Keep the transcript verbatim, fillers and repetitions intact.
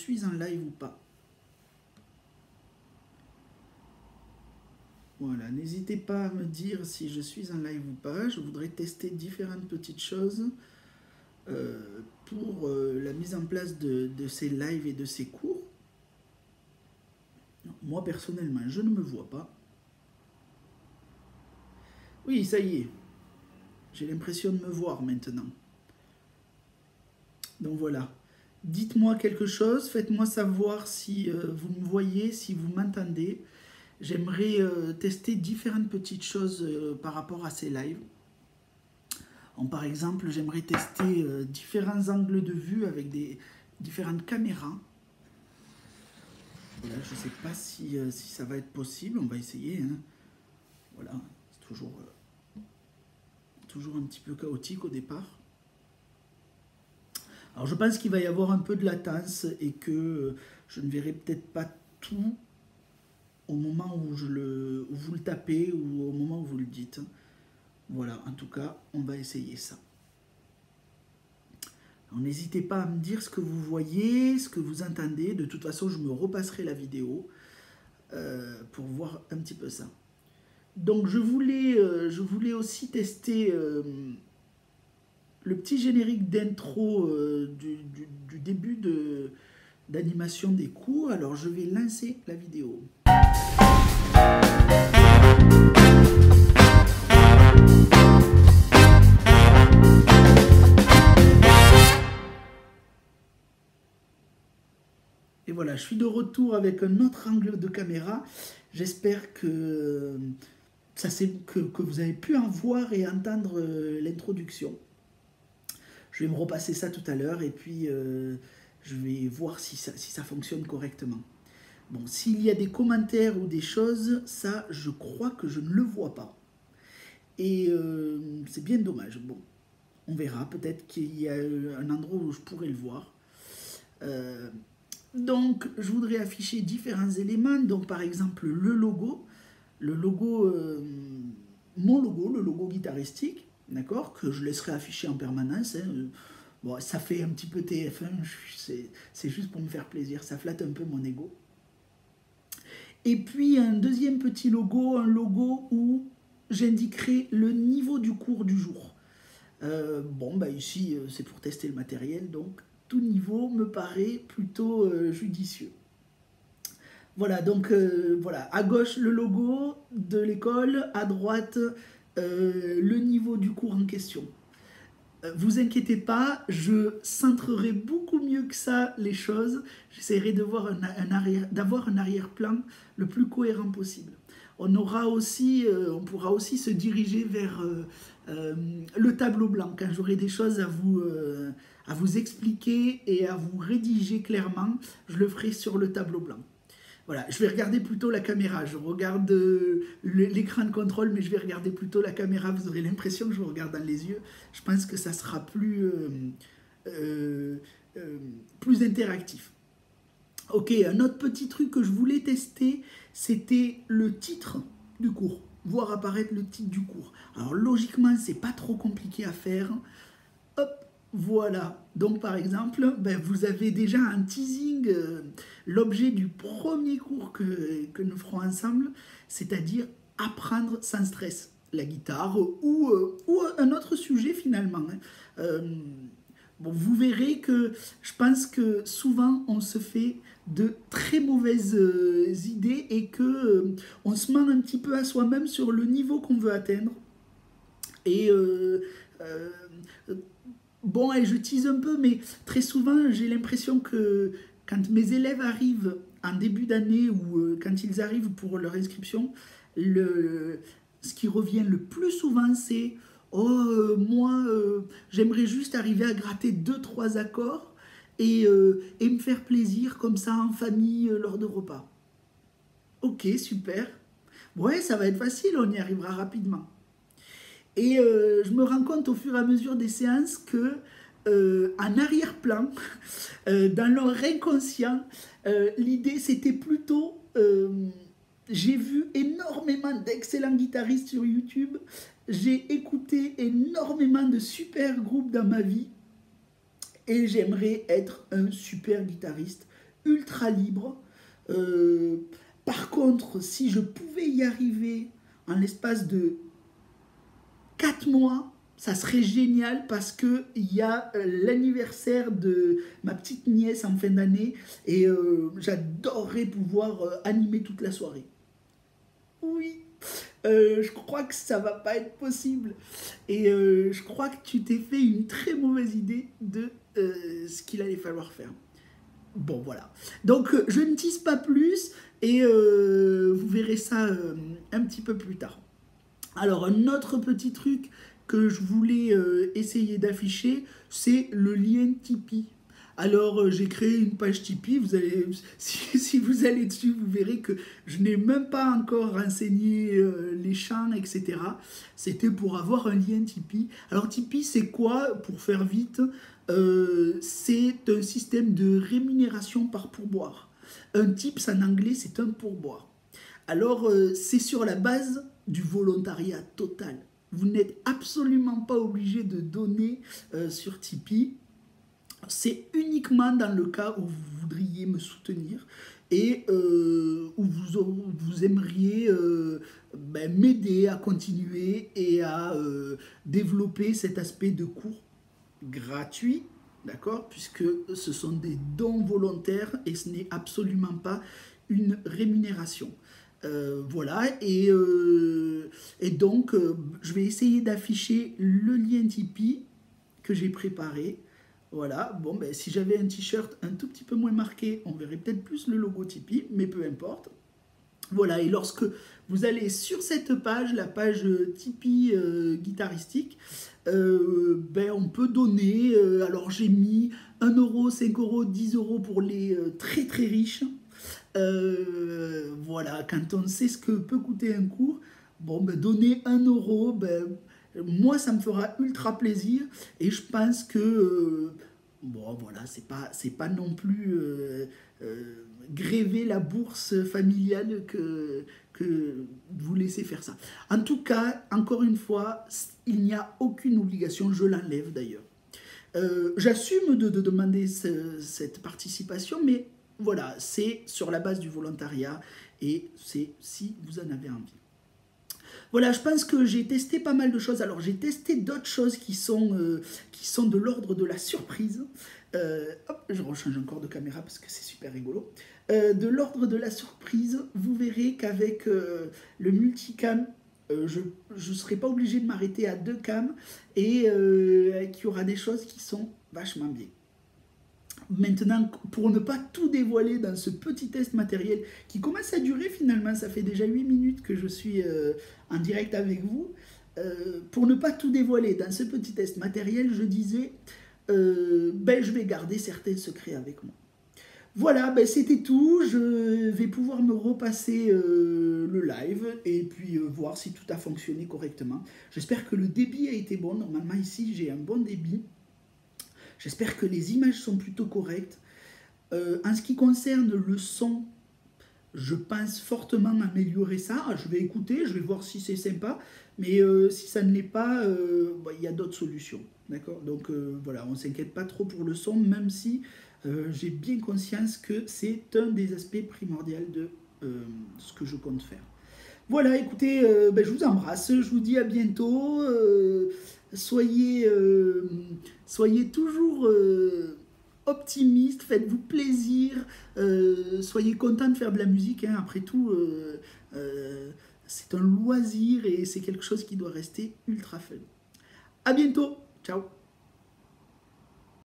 suis en live ou pas. Voilà, n'hésitez pas à me dire si je suis en live ou pas. Je voudrais tester différentes petites choses euh, pour euh, la mise en place de, de ces lives et de ces cours. Non, moi, personnellement, je ne me vois pas. Oui, ça y est. J'ai l'impression de me voir maintenant. Donc voilà. Dites-moi quelque chose, faites-moi savoir si euh, vous me voyez, si vous m'entendez. J'aimerais euh, tester différentes petites choses euh, par rapport à ces lives. En, par exemple, j'aimerais tester euh, différents angles de vue avec des différentes caméras. Voilà, je ne sais pas si, euh, si ça va être possible, on va essayer. Hein. Voilà, c'est toujours, euh, toujours un petit peu chaotique au départ. Alors je pense qu'il va y avoir un peu de latence et que je ne verrai peut-être pas tout au moment où, je le, où vous le tapez ou au moment où vous le dites. Voilà, en tout cas, on va essayer ça. N'hésitez pas à me dire ce que vous voyez, ce que vous entendez. De toute façon, je me repasserai la vidéo euh, pour voir un petit peu ça. Donc je voulais, euh, je voulais aussi tester... Euh, le petit générique d'intro euh, du, du, du début de, d'animation des cours. Alors je vais lancer la vidéo. Et voilà, je suis de retour avec un autre angle de caméra. J'espère que, ça que, que vous avez pu en voir et entendre euh, l'introduction. Je vais me repasser ça tout à l'heure et puis euh, je vais voir si ça, si ça fonctionne correctement. Bon, s'il y a des commentaires ou des choses, ça, je crois que je ne le vois pas. Et euh, c'est bien dommage. Bon, on verra. Peut-être qu'il y a un endroit où je pourrais le voir. Euh, donc, je voudrais afficher différents éléments. Donc, par exemple, le logo. Le logo, euh, mon logo, le logo guitaristique. D'accord, que je laisserai afficher en permanence. Hein. Bon, ça fait un petit peu T F un, c'est juste pour me faire plaisir, ça flatte un peu mon ego. Et puis un deuxième petit logo, un logo où j'indiquerai le niveau du cours du jour. Euh, bon, bah ici, c'est pour tester le matériel, donc tout niveau me paraît plutôt euh, judicieux. Voilà, donc euh, voilà, à gauche le logo de l'école, à droite euh, le niveau du cours en question. Euh, vous inquiétez pas, je centrerai beaucoup mieux que ça les choses. J'essaierai d'avoir un, un arrière, d'avoir un arrière-plan le plus cohérent possible. On aura aussi, euh, on pourra aussi se diriger vers euh, euh, le tableau blanc quand j'aurai des choses à vous, euh, à vous expliquer et à vous rédiger clairement. Je le ferai sur le tableau blanc. Voilà, je vais regarder plutôt la caméra. Je regarde euh, l'écran de contrôle, mais je vais regarder plutôt la caméra. Vous aurez l'impression que je vous regarde dans les yeux. Je pense que ça sera plus, euh, euh, euh, plus interactif. Ok, un autre petit truc que je voulais tester, c'était le titre du cours. Voir apparaître le titre du cours. Alors logiquement, c'est pas trop compliqué à faire. Hop, voilà. Donc par exemple, ben, vous avez déjà un teasing, euh, l'objet du premier cours que, que nous ferons ensemble, c'est-à-dire apprendre sans stress la guitare ou, euh, ou un autre sujet finalement. Hein. Euh, bon, vous verrez que je pense que souvent on se fait de très mauvaises euh, idées et que euh, on se ment un petit peu à soi-même sur le niveau qu'on veut atteindre. Et euh, euh, bon, et je tease un peu, mais très souvent, j'ai l'impression que quand mes élèves arrivent en début d'année ou euh, quand ils arrivent pour leur inscription, le, ce qui revient le plus souvent, c'est « Oh, euh, moi, euh, j'aimerais juste arriver à gratter deux trois accords et, euh, et me faire plaisir comme ça en famille euh, lors de repas. » Ok, super. Ouais, ça va être facile, on y arrivera rapidement. Et euh, je me rends compte au fur et à mesure des séances que euh, en arrière-plan, euh, dans leur inconscient, euh, l'idée c'était plutôt, euh, j'ai vu énormément d'excellents guitaristes sur YouTube, j'ai écouté énormément de super groupes dans ma vie, et j'aimerais être un super guitariste ultra libre. Euh, par contre, si je pouvais y arriver en l'espace de quatre mois, ça serait génial parce qu'il y a l'anniversaire de ma petite nièce en fin d'année et euh, j'adorerais pouvoir euh, animer toute la soirée. Oui, euh, je crois que ça va pas être possible. Et euh, je crois que tu t'es fait une très mauvaise idée de euh, ce qu'il allait falloir faire. Bon, voilà. Donc, euh, je ne tease pas plus et euh, vous verrez ça euh, un petit peu plus tard. Alors, un autre petit truc que je voulais euh, essayer d'afficher, c'est le lien Tipeee. Alors, euh, j'ai créé une page Tipeee. Vous allez, si, si vous allez dessus, vous verrez que je n'ai même pas encore renseigné euh, les champs, et cetera. C'était pour avoir un lien Tipeee. Alors, Tipeee, c'est quoi? Pour faire vite, euh, c'est un système de rémunération par pourboire. Un tips en anglais, c'est un pourboire. Alors, euh, c'est sur la base du volontariat total. Vous n'êtes absolument pas obligé de donner euh, sur Tipeee. C'est uniquement dans le cas où vous voudriez me soutenir et euh, où vous, vous aimeriez euh, ben, m'aider à continuer et à euh, développer cet aspect de cours gratuit, d'accord, puisque ce sont des dons volontaires et ce n'est absolument pas une rémunération. Euh, voilà, et, euh, et donc euh, je vais essayer d'afficher le lien Tipeee que j'ai préparé. Voilà, bon, ben, si j'avais un t-shirt un tout petit peu moins marqué, on verrait peut-être plus le logo Tipeee, mais peu importe. Voilà, et lorsque vous allez sur cette page, la page Tipeee euh, guitaristique, euh, ben, on peut donner, euh, alors j'ai mis un euro, cinq euros, dix euros pour les euh, très très riches. Euh, voilà, quand on sait ce que peut coûter un cours, bon, ben, donner un euro, ben, moi ça me fera ultra plaisir et je pense que, euh, bon voilà, c'est pas, c'est pas non plus euh, euh, gréver la bourse familiale que, que vous laissez faire ça. En tout cas, encore une fois, il n'y a aucune obligation, je l'enlève d'ailleurs. Euh, J'assume de, de demander ce, cette participation, mais voilà, c'est sur la base du volontariat et c'est si vous en avez envie. Voilà, je pense que j'ai testé pas mal de choses. Alors, j'ai testé d'autres choses qui sont, euh, qui sont de l'ordre de la surprise. Euh, hop, je rechange encore de caméra parce que c'est super rigolo. Euh, de l'ordre de la surprise, vous verrez qu'avec euh, le multicam, euh, je ne serai pas obligé de m'arrêter à deux cams et euh, qu'il y aura des choses qui sont vachement bien. Maintenant, pour ne pas tout dévoiler dans ce petit test matériel qui commence à durer finalement, ça fait déjà huit minutes que je suis euh, en direct avec vous, euh, pour ne pas tout dévoiler dans ce petit test matériel, je disais, euh, ben, je vais garder certains secrets avec moi. Voilà, ben, c'était tout, je vais pouvoir me repasser euh, le live et puis euh, voir si tout a fonctionné correctement. J'espère que le débit a été bon, normalement ici j'ai un bon débit. J'espère que les images sont plutôt correctes. Euh, en ce qui concerne le son, je pense fortement améliorer ça. Je vais écouter, je vais voir si c'est sympa. Mais euh, si ça ne l'est pas, euh, bah, y a d'autres solutions. D'accord. Donc euh, voilà, on ne s'inquiète pas trop pour le son, même si euh, j'ai bien conscience que c'est un des aspects primordiaux de euh, ce que je compte faire. Voilà, écoutez, euh, ben, je vous embrasse, je vous dis à bientôt. Euh, soyez, euh, soyez toujours euh, optimistes, faites-vous plaisir, euh, soyez contents de faire de la musique. Hein. Après tout, euh, euh, c'est un loisir et c'est quelque chose qui doit rester ultra fun. À bientôt, ciao.